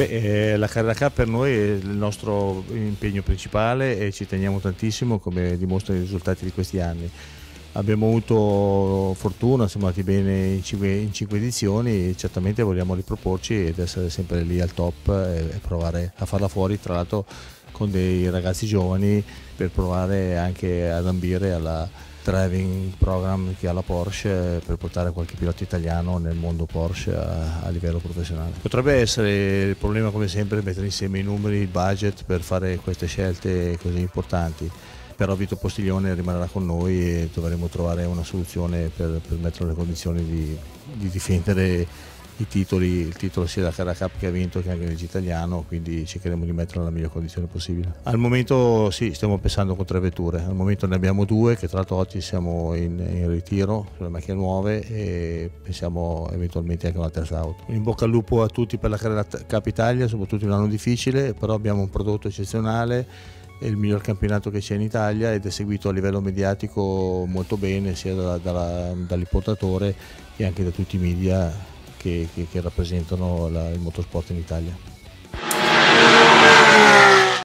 La Carrera Cup per noi è il nostro impegno principale e ci teniamo tantissimo, come dimostrano i risultati di questi anni. Abbiamo avuto fortuna, siamo andati bene in 5 edizioni e certamente vogliamo riproporci ed essere sempre lì al top e provare a farla fuori, tra l'altro con dei ragazzi giovani, per provare anche ad ambire alla driving program che ha la Porsche, per portare qualche pilota italiano nel mondo Porsche a livello professionale. Potrebbe essere il problema, come sempre, mettere insieme i numeri, il budget per fare queste scelte così importanti, però Vito Postiglione rimarrà con noi e dovremo trovare una soluzione per metterlo nelle condizioni di difendere i titoli, il titolo sia della Carrera Cup che ha vinto che anche nel GT italiano, quindi cercheremo di metterlo nella miglior condizione possibile. Al momento sì, stiamo pensando con 3 vetture, al momento ne abbiamo 2, che tra l'altro oggi siamo in ritiro sulle macchine nuove e pensiamo eventualmente anche a una terza auto. In bocca al lupo a tutti per la Carrera Cup Italia, soprattutto in un anno difficile, però abbiamo un prodotto eccezionale, è il miglior campionato che c'è in Italia ed è seguito a livello mediatico molto bene sia dall'importatore che anche da tutti i media che rappresentano il motorsport in Italia.